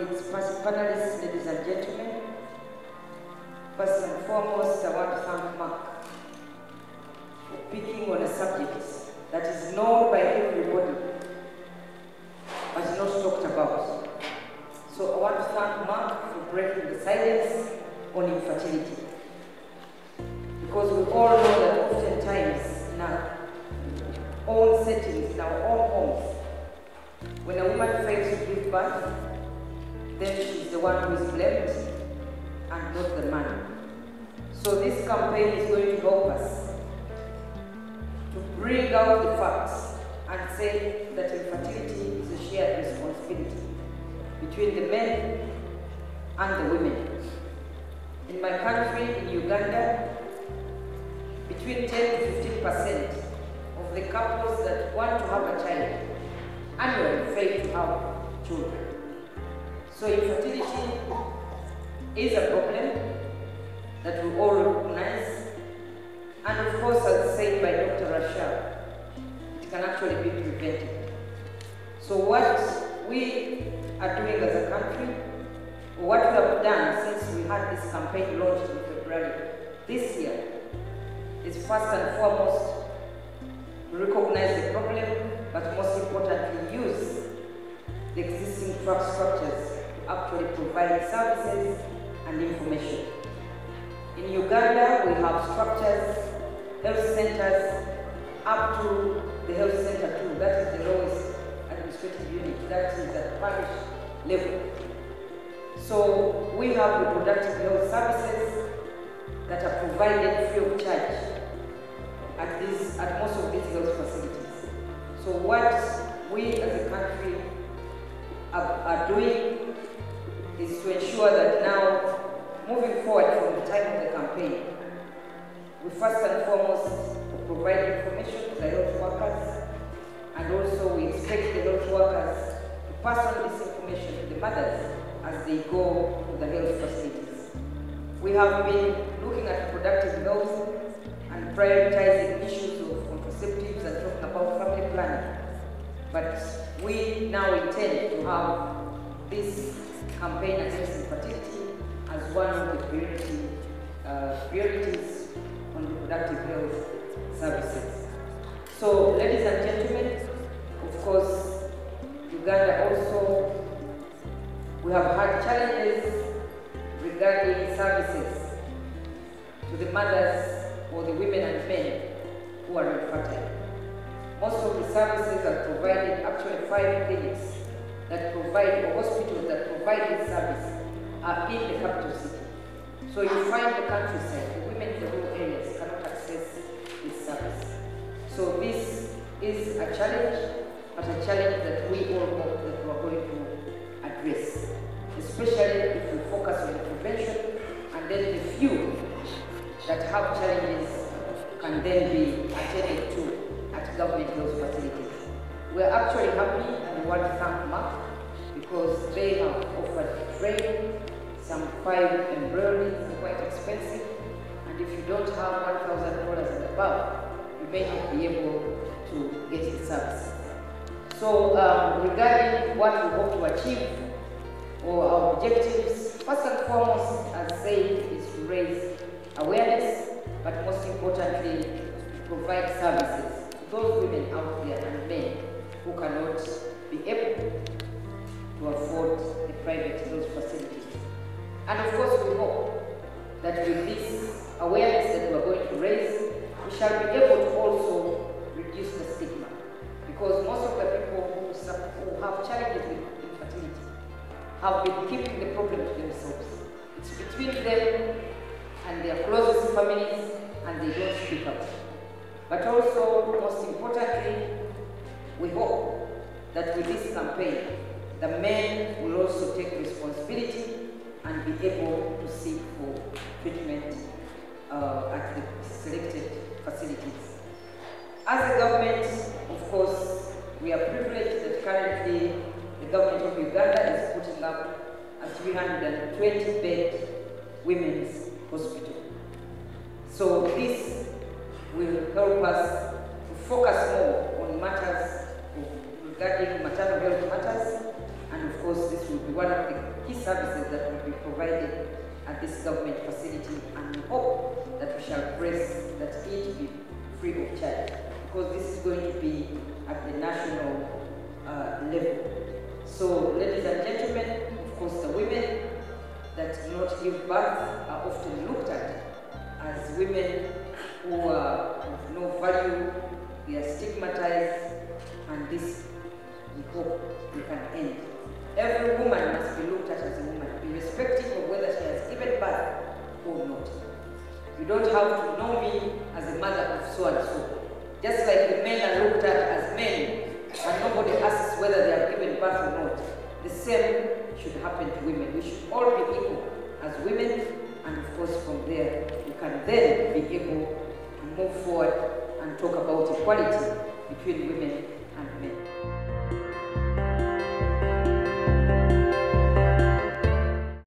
colleagues, panelists, ladies and gentlemen. First and foremost, I want to thank Mark for picking on a subject that is known by everybody, but not talked about. So I want to thank Mark for breaking the silence on infertility. Because we all know that oftentimes in our own settings, in our own homes, when a woman fails to give birth, then she's the one who is blamed and not the man. So this campaign is going to help us to bring out the facts and say that infertility is a shared responsibility between the men and the women. In my country, in Uganda, between 10 to 15% of the couples that want to have a child annually fail to have children. So infertility is a problem that we all recognize, and of course, as said by Dr. Rashad, it can actually be prevented. So what we are doing as a country, or what we have done since we had this campaign launched in February this year, is first and foremost to recognize the problem, but most importantly use the existing structures to actually provide services and information. In Uganda, we have structures, health centers, up to the health center too. That is the lowest administrative unit. That is at parish level. So we have reproductive health services that are provided free of charge at most of these health facilities. So what we as a country are doing is to ensure that now, moving forward from the time of the campaign, we first and foremost provide information to the health workers, and also we expect the health workers to pass on this information to the mothers as they go to the health facilities. We have been looking at reproductive health and prioritizing issues of contraceptives and talking about family planning. But we now intend to have this campaign against infertility as one of the priorities on reproductive health services. So, ladies and gentlemen, of course, Uganda also, we have had challenges regarding services to the mothers or the women and men who are infertile. Most of the services are provided, actually 5 clinics that provide, or hospitals that provide this service are in the capital city. So you find the countryside, the women in the rural areas cannot access this service. So this is a challenge, but a challenge that we all hope that we are going to address, especially if we focus on the prevention, and then the few that have challenges can then be attended to at government health facilities. We are actually happy and we want to thank Merck because they have offered training, some 5 embryologies are quite expensive, and if you don't have $1,000 and above, you may not be able to get the service. So regarding what we hope to achieve, or our objectives, first and foremost, as said, is to raise awareness, but most importantly, to provide services to those women out there and men who cannot be able to afford the private health facilities. And of course, we hope that with this awareness that we are going to raise, we shall be able to also reduce the stigma. Because most of the people who have challenges with infertility have been keeping the problem to themselves. It's between them and their closest families, and they don't speak out. But also, most importantly, we hope that with this campaign, the men will also take responsibility and be able to seek for treatment at the selected facilities. As a government, of course, we are privileged that currently the government of Uganda is putting up a 320-bed women's hospital. So this will help us to focus more on matters regarding maternal health matters, and of course this will be one of the key services that will be provided at this government facility, and we hope that we shall press that it be free of charge, because this is going to be at the national level. So, ladies and gentlemen, of course, the women that do not give birth are often looked at as women who are of no value, they are stigmatized, and this we hope we can end. Every woman must be looked at as a woman, irrespective of whether she has given birth or not. You don't have to know me as a mother of so and so. Just like the men are looked at as men, and nobody asks whether they have given birth or not, the same should happen to women. We should all be equal as women, and of course from there, we can then be able to move forward and talk about equality between women and men.